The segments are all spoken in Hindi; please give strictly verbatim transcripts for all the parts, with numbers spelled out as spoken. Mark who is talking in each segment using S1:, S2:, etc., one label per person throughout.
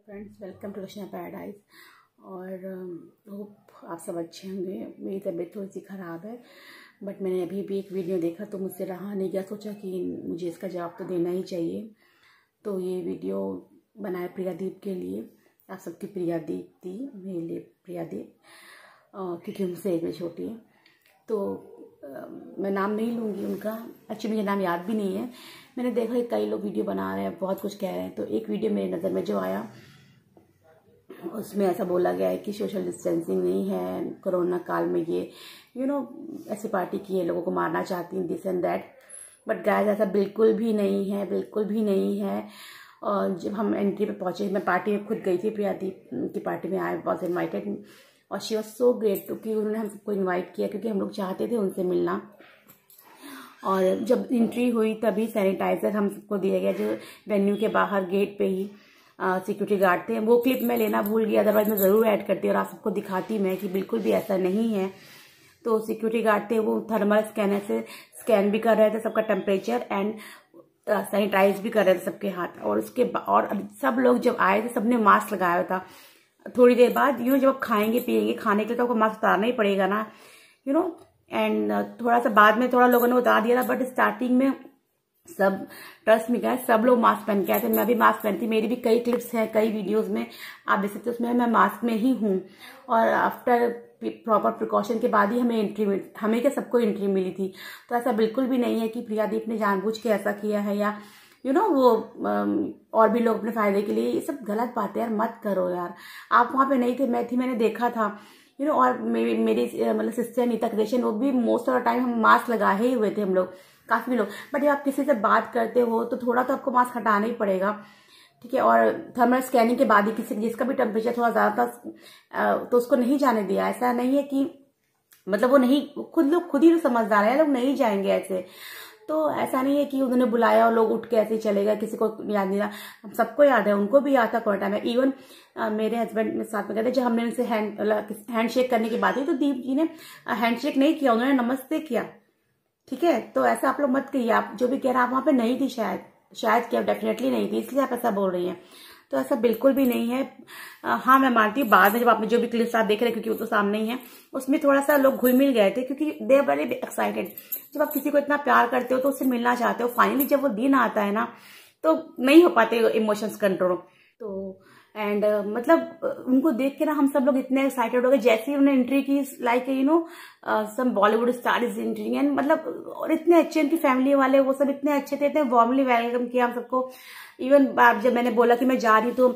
S1: Friends, welcome to Roshna Paradise. और होप आप सब अच्छे होंगे। मेरी तबीयत थोड़ी सी ख़राब है, बट मैंने अभी भी एक वीडियो देखा तो मुझसे रहा नहीं गया, सोचा कि मुझे इसका जवाब तो देना ही चाहिए। तो ये वीडियो बनाया प्रियादीप के लिए। आप सबकी प्रियादीप थी, मेरे लिए प्रियादीप, क्योंकि उनसे एक में छोटी है। तो आ, मैं नाम नहीं लूँगी उनका, एक्चुअली मुझे नाम याद भी नहीं है। मैंने देखा कि कई लोग वीडियो बना रहे हैं, बहुत कुछ कह रहे हैं। तो एक वीडियो मेरी नज़र में जो आया, उसमें ऐसा बोला गया है कि सोशल डिस्टेंसिंग नहीं है कोरोना काल में, ये यू नो ऐसी पार्टी की है, लोगों को मारना चाहती हैं, this and that. But guys, ऐसा बिल्कुल भी नहीं है, बिल्कुल भी नहीं है। और जब हम एंट्री पे पहुंचे, मैं पार्टी में खुद गई थी, प्रियादीप की पार्टी में आई वॉज इन्वाइटेड और शी वॉज सो ग्रेट, क्योंकि उन्होंने हम सबको इन्वाइट किया क्योंकि हम लोग चाहते थे उनसे मिलना। और जब एंट्री हुई तभी सैनिटाइजर हम सबको दिया गया, जो वेन्यू के बाहर गेट पे ही सिक्योरिटी गार्ड थे। वो क्लिप मैं लेना भूल गया, अदरवाइज मैं ज़रूर ऐड करती और आप सबको दिखाती मैं कि बिल्कुल भी ऐसा नहीं है। तो सिक्योरिटी गार्ड थे, वो थर्मल स्कैनर से स्कैन भी कर रहे थे सबका टेम्परेचर एंड सैनिटाइज भी कर रहे थे सबके हाथ। और उसके और सब लोग जब आए थे सबने मास्क लगाया हुआ था। थोड़ी देर बाद यू नो जब आप खाएंगे पिएंगे, खाने के लिए तो आपको मास्क उतारना ही पड़ेगा ना, यू नो। एंड थोड़ा सा बाद में थोड़ा लोगों ने उतार दिया था, बट स्टार्टिंग में सब ट्रस्ट में गए, सब लोग मास्क पहन के आए थे। मैं भी मास्क पहनती, मेरी भी कई क्लिप्स हैं, कई वीडियोस में आप देख सकते हो, उसमें मैं मास्क में ही हूँ। और आफ्टर प्रॉपर प्रिकॉशन के बाद ही हमें एंट्री मिली, हमें क्या सबको एंट्री मिली थी। तो ऐसा बिल्कुल भी नहीं है कि प्रियादीप ने जानबूझ के ऐसा किया है या यू you नो know, वो और भी लोग अपने फायदे के लिए, ये सब गलत बात है यार, मत करो यार। आप वहां पे नहीं थे, मैं थी, मैंने देखा था, यू you नो know, और मेरी मेरी मतलब सिस्टर नीता क्रिएशन, वो भी मोस्ट ऑफ द टाइम हम मास्क लगाए ही हुए थे हम लोग, काफी लोग। बट जब आप किसी से बात करते हो तो थोड़ा तो आपको मास्क हटाना ही पड़ेगा, ठीक है। और थर्मल स्कैनिंग के बाद ही किसी जिसका भी टेम्परेचर थोड़ा ज्यादा था तो उसको नहीं जाने दिया। ऐसा नहीं है कि मतलब वो नहीं, खुद लोग खुद ही तो समझदार है, लोग नहीं जाएंगे ऐसे। तो ऐसा नहीं है कि उन्होंने बुलाया और लोग उठ के ऐसे ही चले गए, किसी को याद नहीं रहा। सबको याद है, उनको भी याद था कोरोना में। इवन मेरे हस्बैंड में साथ में गए थे, जब हमने उनसे हैंड हैंड शेक करने की बात हुई तो दीप जी ने हैंड शेक नहीं किया, उन्होंने नमस्ते किया, ठीक है। तो ऐसा आप लोग मत कहिए, आप जो भी कह रहे हैं आप वहां पे नहीं थी, शायद शायद क्या डेफिनेटली नहीं थी, इसलिए आप ऐसा बोल रही हैं। तो ऐसा बिल्कुल भी नहीं है। आ, हाँ, मैं मानती हूँ बाद में जब आपने जो भी क्लिप्स आप देख रहे हैं, क्योंकि वो तो सामने ही है, उसमें थोड़ा सा लोग घुल मिल गए थे, क्योंकि दे आर वेरी एक्साइटेड। जब आप किसी को इतना प्यार करते हो तो उससे मिलना चाहते हो, फाइनली जब वो दिन आता है ना तो नहीं हो पाते इमोशंस कंट्रोल। तो एंड uh, मतलब uh, उनको देख के ना हम सब लोग इतने एक्साइटेड हो गए, जैसे ही उन्होंने एंट्री की, like you know some Bollywood star is entering. And मतलब और इतने अच्छे उनकी फैमिली वाले, वो सब इतने अच्छे थे, इतने वार्मली वेलकम किया हम सबको। इवन जब मैंने बोला कि मैं जा रही हूँ तो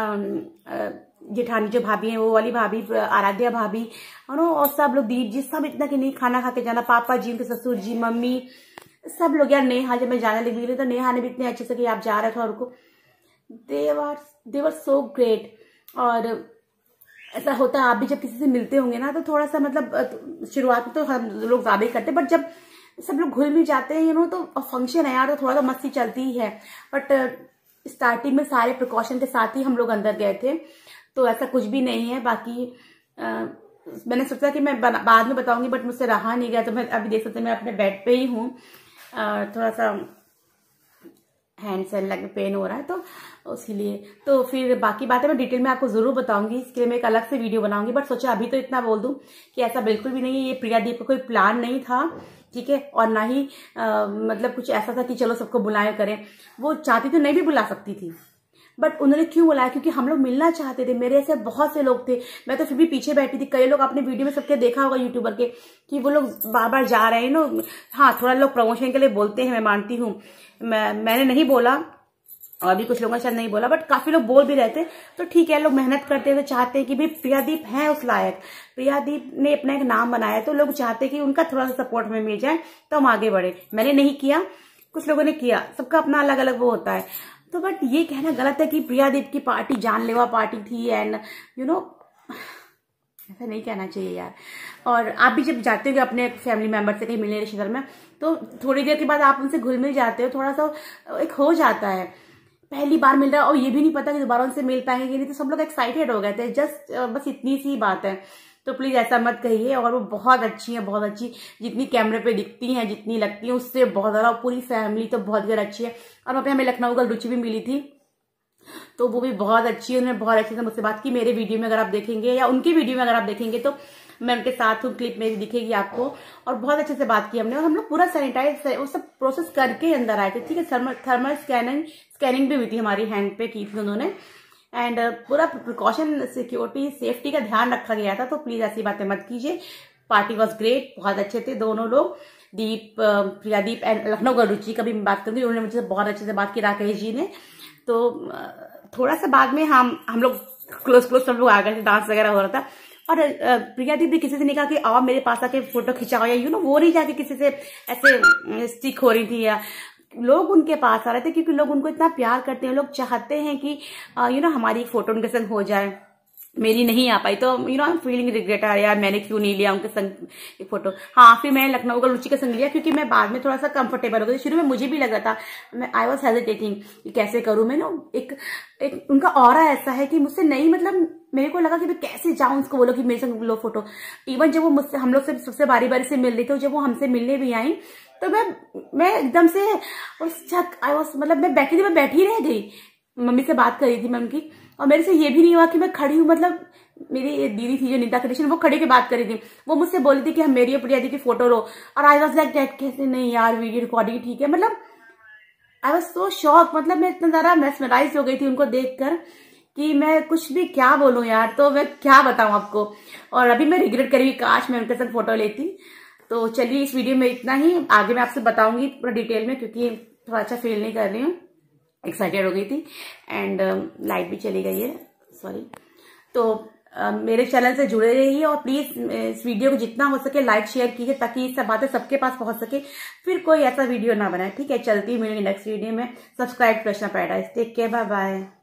S1: जेठानी जो भाभी है, वो वाली भाभी, आराध्या भाभी, और सब लोग, दीप जी, सब इतना कि नहीं खाना खा के जाना, पापा जी, उनके ससुर जी, मम्मी, सब लोग यार। नेहा, जब मैं जाने लगी तो नेहा ने भी इतने अच्छे से कि आप जा रहे थे, और उनको देवर देवर सो ग्रेट। और ऐसा होता है, आप भी जब किसी से मिलते होंगे ना तो थोड़ा सा मतलब शुरुआत में तो हम लोग ज्यादा ही करते, बट जब सब लोग घुल मिल जाते हैं यू नो, तो फंक्शन है यार, तो थोड़ा तो मस्ती चलती ही है। बट स्टार्टिंग में सारे प्रिकॉशन के साथ ही हम लोग अंदर गए थे, तो ऐसा कुछ भी नहीं है। बाकी आ, मैंने सोचा कि मैं बाद में बताऊंगी, बट मुझसे रहा नहीं गया। तो मैं अभी देख सकते मैं अपने बेड पे ही हूँ, थोड़ा सा हैंड से लग पेन हो रहा है, तो उसके लिए तो फिर बाकी बातें मैं डिटेल में आपको जरूर बताऊंगी। इसके लिए मैं एक अलग से वीडियो बनाऊंगी, बट सोचा अभी तो इतना बोल दूं कि ऐसा बिल्कुल भी नहीं है, ये प्रियादीप का कोई प्लान नहीं था, ठीक है। और ना ही आ, मतलब कुछ ऐसा था कि चलो सबको बुलाए करें। वो चाहती तो नहीं भी बुला सकती थी, बट उन्होंने क्यों बुलाया, क्योंकि हम लोग मिलना चाहते थे। मेरे ऐसे बहुत से लोग थे, मैं तो फिर भी पीछे बैठी थी। कई लोग आपने वीडियो में सबके देखा होगा यूट्यूबर के, कि वो लोग बार बार जा रहे हैं नो। हाँ, थोड़ा लोग प्रमोशन के लिए बोलते हैं, मैं मानती हूँ। मैं मैंने नहीं बोला, और भी कुछ लोगों ने शायद नहीं बोला, बट काफी लोग बोल भी रहे थे। तो ठीक है, लोग मेहनत करते हैं तो चाहते हैं कि भाई प्रियादीप है उस लायक, प्रियादीप ने अपना एक नाम बनाया, तो लोग चाहते हैं कि उनका थोड़ा सा सपोर्ट हमें मिल जाए तो हम आगे बढ़े। मैंने नहीं किया, कुछ लोगों ने किया, सबका अपना अलग अलग वो होता है। तो बट ये कहना गलत है कि प्रियादीप की पार्टी जानलेवा पार्टी थी, एंड यू नो ऐसा नहीं कहना चाहिए यार। और आप भी जब जाते हो अपने फैमिली मेंबर से कहीं मिलने रिश्तेदार में, तो थोड़ी देर के बाद आप उनसे घुल मिल जाते हो, थोड़ा सा एक हो जाता है। पहली बार मिल रहा है और ये भी नहीं पता कि दोबारा उनसे मिल पाएंगे कि नहीं, तो सब लोग एक्साइटेड हो गए थे। जस्ट बस इतनी सी बात है, तो प्लीज ऐसा मत कहिए। और वो बहुत अच्छी है, बहुत अच्छी, जितनी कैमरे पे दिखती हैं, जितनी लगती हैं उससे बहुत ज्यादा। पूरी फैमिली तो बहुत ज्यादा अच्छी है। और वहाँ पे हमें लखनऊ का रुचि भी मिली थी, तो वो भी बहुत अच्छी, उन्होंने बहुत अच्छे से मुझसे बात की। मेरे वीडियो में अगर आप देखेंगे या उनकी वीडियो में अगर आप देखेंगे तो मैं उनके साथ हूँ, क्लिप मेरी दिखेगी आपको। और बहुत अच्छे से बात की हमने, और हम लोग पूरा सैनिटाइज वो सब प्रोसेस करके अंदर आए थे, ठीक है। थर्मल थर्मल स्कैनिंग स्कैनिंग भी हुई थी, हमारी हैंड पे की थी उन्होंने। एंड पूरा प्रिकॉशन, सिक्योरिटी, सेफ्टी का ध्यान रखा गया था। तो प्लीज ऐसी बातें मत कीजिए। पार्टी वॉज ग्रेट, बहुत अच्छे थे दोनों लोग, दीप, प्रियादीप एंड लखनऊ का रुचि का भी बात करूंगी, उन्होंने मुझसे बहुत अच्छे से बात की, राकेश जी ने। तो थोड़ा सा बाद में हम हम लोग क्लोज क्लोज सब लोग आ गए थे, डांस वगैरह हो रहा था। और प्रियादीप भी किसी से नहीं कहा कि आओ मेरे पास आके फोटो खिंचाओ, या यू नो वो नहीं जाके किसी से ऐसे स्टिक हो रही थी, या लोग उनके पास आ रहे थे, क्योंकि लोग उनको इतना प्यार करते हैं, लोग चाहते हैं कि यू नो हमारी फोटो उनके संग हो जाए। मेरी नहीं आ पाई तो you know I am feeling regret, आ यार मैंने क्यों नहीं लिया उनके संग एक फोटो। हाँ, फिर मैं लखनऊ का रुचि का संग लिया, क्योंकि मैं बाद में थोड़ा सा कंफर्टेबल हो गई। शुरू में मुझे भी लग रहा था, मैं आई वॉज हेजिटेटिंग कि कैसे करूं मैं ना, एक, एक उनका ऑरा ऐसा है कि मुझसे नहीं, मतलब मेरे को लगा कि मैं कैसे जाऊं उसको बोलो कि मेरे संग लो फोटो। इवन जब वो मुझसे, हम लोग से सबसे बारी बारी से मिल रही थी, जब वो हमसे मिलने भी आई तो मैं मैं एकदम से आई वॉज, मतलब मैं बैठी थी, मैं बैठी रह गई। मम्मी से बात कर रही थी मैं उनकी, और मेरे से ये भी नहीं हुआ कि मैं खड़ी हूँ, मतलब मेरी दीदी थी जो नीता कृष्ण, वो खड़ी के बात कर रही थी, वो मुझसे बोली थी कि हम मेरी और प्रिया दी की फोटो लो। और आई वॉज लाइक दैट, कैसे नहीं यार, वीडियो रिकॉर्डिंग ठीक है। मतलब आई वॉज सो शॉक, मतलब मैं इतना ज्यादा मेस्मराइज हो गई थी उनको देखकर कि मैं कुछ भी क्या बोलूं यार, तो मैं क्या बताऊं आपको। और अभी मैं रिग्रेट करी, काश मैं उनके साथ फोटो लेती। तो चलिए इस वीडियो में इतना ही, आगे मैं आपसे बताऊंगी पूरा डिटेल में, क्योंकि थोड़ा अच्छा फील नहीं कर रही हूँ, एक्साइटेड हो गई थी। एंड लाइट भी चली गई है, सॉरी। तो uh, मेरे चैनल से जुड़े रहिए, और प्लीज इस वीडियो को जितना हो सके लाइक शेयर कीजिए, ताकि ये सब बातें सबके पास पहुंच सके, फिर कोई ऐसा वीडियो ना बनाए, ठीक है। चलती मिलेंगे नेक्स्ट वीडियो में। Subscribe Krishna Paradise. Take care, bye bye.